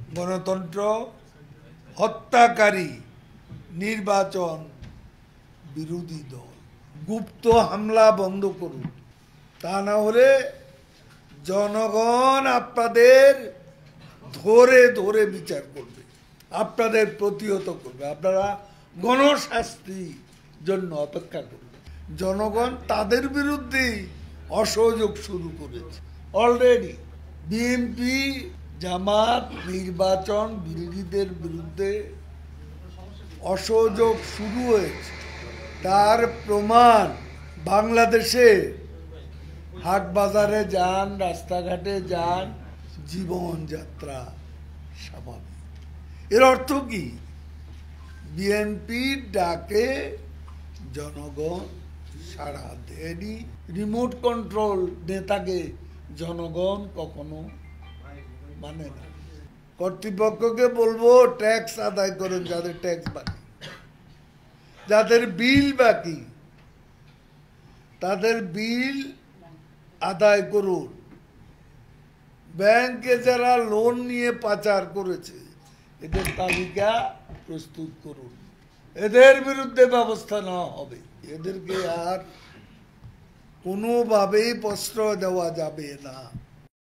গণতন্ত্র হত্যাকারী নির্বাচন বিরোধী দল। গুপ্ত হামলা বন্ধ করুন, তা না হলে জনগণ আপনাদের ধরে ধরে বিচার করবে, আপনাদের প্রতিহত করবে, আপনারা গণশাস্তির জন্য অপেক্ষা করবে। জনগণ তাদের বিরুদ্ধেই অসহযোগ শুরু করেছে অলরেডি। বিএনপি জামাত নির্বাচন বিরোধীদের বিরুদ্ধে অসহযোগ শুরু হয়েছে, তার প্রমাণ বাংলাদেশে হাট বাজারে যান, রাস্তাঘাটে যান, জীবনযাত্রা স্বাভাবিক। এর অর্থ কি? বিএনপির ডাকে জনগণ সাড়া দেয়নি। রিমোট কন্ট্রোল নেতাকে জনগণ কখনো মানে না। কর্তৃপক্ষকে বলবো ট্যাক্স আদায় করেন, যাদের ট্যাক্স বাকি, যাদের বিল বাকি তাদের বিল আদায় করুন। ব্যাংকে যারা লোন নিয়ে পাচার করেছে এদের তালিকা প্রস্তুত করুন, এদের বিরুদ্ধে ব্যবস্থা নেওয়া হবে। এদেরকে আর কোনোভাবেই প্রশ্রয় দেওয়া যাবে না।